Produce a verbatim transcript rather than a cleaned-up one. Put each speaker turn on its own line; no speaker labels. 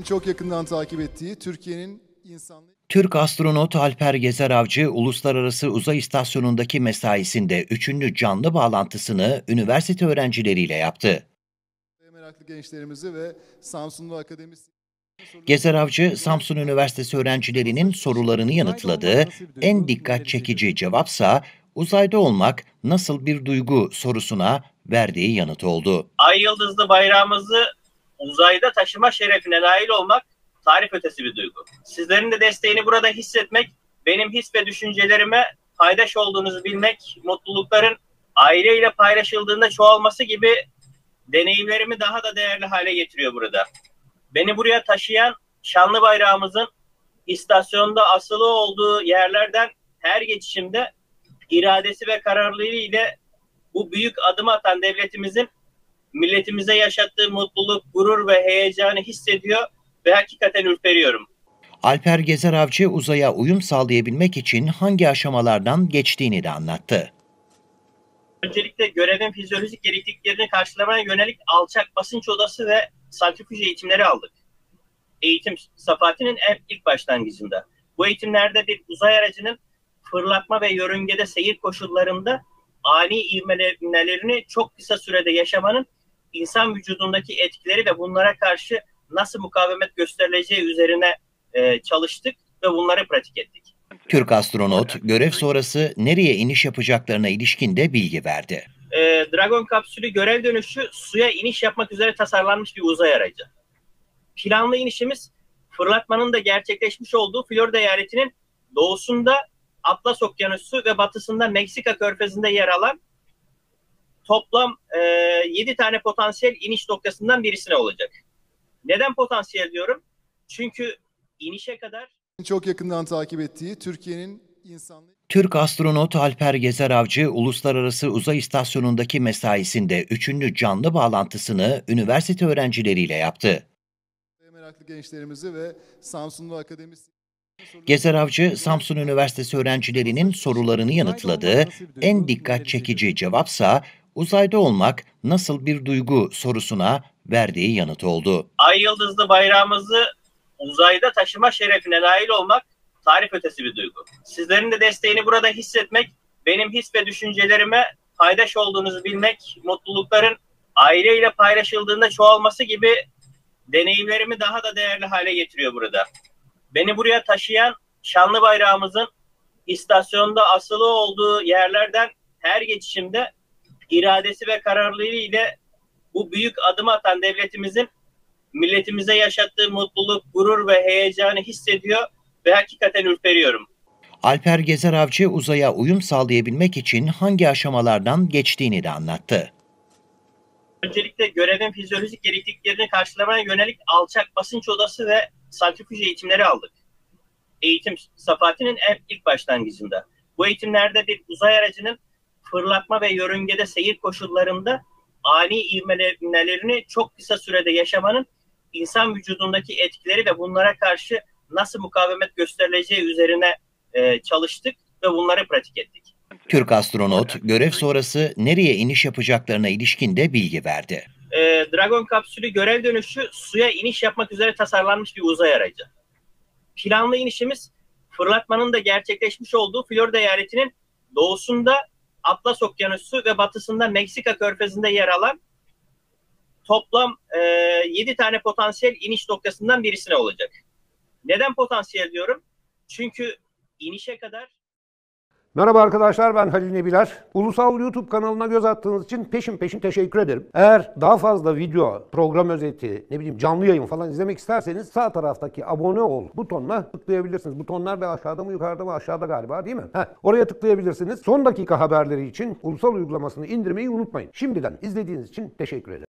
Çok yakından takip ettiği Türkiye'nin insanlığı...
Türk astronot Alper Gezer Avcı, Uluslararası Uzay İstasyonu'ndaki mesaisinde üçüncü canlı bağlantısını üniversite öğrencileriyle yaptı.
Meraklı gençlerimizi ve Samsunlu akademisyen...
Gezer Avcı, Samsun Üniversitesi öğrencilerinin sorularını yanıtladı. En dikkat çekici cevapsa uzayda olmak nasıl bir duygu sorusuna verdiği yanıt oldu.
Ay yıldızlı bayrağımızı uzayda taşıma şerefine nail olmak tarif ötesi bir duygu. Sizlerin de desteğini burada hissetmek, benim his ve düşüncelerime paydaş olduğunuzu bilmek, mutlulukların aileyle paylaşıldığında çoğalması gibi deneyimlerimi daha da değerli hale getiriyor burada. Beni buraya taşıyan şanlı bayrağımızın istasyonda asılı olduğu yerlerden her geçişimde iradesi ve kararlılığı ile bu büyük adımı atan devletimizin milletimize yaşattığı mutluluk, gurur ve heyecanı hissediyor ve hakikaten ürperiyorum.
Alper Gezer Avcı, uzaya uyum sağlayabilmek için hangi aşamalardan geçtiğini de anlattı.
Öncelikle görevin fizyolojik gerekliliklerini karşılamaya yönelik alçak basınç odası ve santrifüj eğitimleri aldık. Eğitim Safati'nin en ilk başlangıcında. Bu eğitimlerde bir uzay aracının fırlatma ve yörüngede seyir koşullarında ani ivmelenmelerini çok kısa sürede yaşamanın insan vücudundaki etkileri ve bunlara karşı nasıl mukavemet gösterileceği üzerine e, çalıştık ve bunları pratik ettik.
Türk astronot, görev sonrası nereye iniş yapacaklarına ilişkin de bilgi verdi.
E, Dragon kapsülü görev dönüşü suya iniş yapmak üzere tasarlanmış bir uzay aracı. Planlı inişimiz fırlatmanın da gerçekleşmiş olduğu Florida eyaletinin doğusunda Atlas Okyanusu ve batısında Meksika Körfezi'nde yer alan toplam e, yedi tane potansiyel iniş noktasından birisine olacak. Neden potansiyel diyorum? Çünkü inişe kadar...
Çok yakından takip ettiği Türkiye'nin insanlığı...
Türk astronot Alper Gezer Avcı, Uluslararası Uzay İstasyonu'ndaki mesaisinde üçüncü canlı bağlantısını üniversite öğrencileriyle yaptı.
Meraklı gençlerimizi ve Samsunlu akademisyen...
Gezer Avcı, Samsun Üniversitesi öğrencilerinin sorularını yanıtladı. En dikkat çekici cevapsa uzayda olmak nasıl bir duygu sorusuna verdiği yanıt oldu.
Ay yıldızlı bayrağımızı uzayda taşıma şerefine nail olmak tarif ötesi bir duygu. Sizlerin de desteğini burada hissetmek, benim his ve düşüncelerime paydaş olduğunuzu bilmek, mutlulukların aileyle paylaşıldığında çoğalması gibi deneyimlerimi daha da değerli hale getiriyor burada. Beni buraya taşıyan şanlı bayrağımızın istasyonda asılı olduğu yerlerden her geçişimde iradesi ve kararlılığı ile bu büyük adımı atan devletimizin milletimize yaşattığı mutluluk, gurur ve heyecanı hissediyor ve hakikaten ürperiyorum.
Alper Gezer Avcı, uzaya uyum sağlayabilmek için hangi aşamalardan geçtiğini de anlattı.
Öncelikle görevin fizyolojik gerekliliklerini karşılamaya yönelik alçak basınç odası ve santrifüj eğitimleri aldık. Eğitim Safati'nin en ilk başlangıcında. Bu eğitimlerde bir uzay aracının fırlatma ve yörüngede seyir koşullarında ani ivmelenmelerini çok kısa sürede yaşamanın insan vücudundaki etkileri ve bunlara karşı nasıl mukavemet gösterileceği üzerine e, çalıştık ve bunları pratik ettik.
Türk astronot, görev sonrası nereye iniş yapacaklarına ilişkin de bilgi verdi.
E, Dragon kapsülü görev dönüşü suya iniş yapmak üzere tasarlanmış bir uzay aracı. Planlı inişimiz fırlatmanın da gerçekleşmiş olduğu Florida eyaletinin doğusunda Atlas Okyanusu ve batısında Meksika Körfezi'nde yer alan toplam e, yedi tane potansiyel iniş noktasından birisine olacak. Neden potansiyel diyorum? Çünkü inişe kadar...
Merhaba arkadaşlar, ben Halil Nebiler. Ulusal YouTube kanalına göz attığınız için peşin peşin teşekkür ederim. Eğer daha fazla video, program özeti, ne bileyim canlı yayın falan izlemek isterseniz sağ taraftaki abone ol butonuna tıklayabilirsiniz. Butonlar da aşağıda mı yukarıda mı aşağıda galiba, değil mi? Heh, oraya tıklayabilirsiniz. Son dakika haberleri için Ulusal uygulamasını indirmeyi unutmayın. Şimdiden izlediğiniz için teşekkür ederim.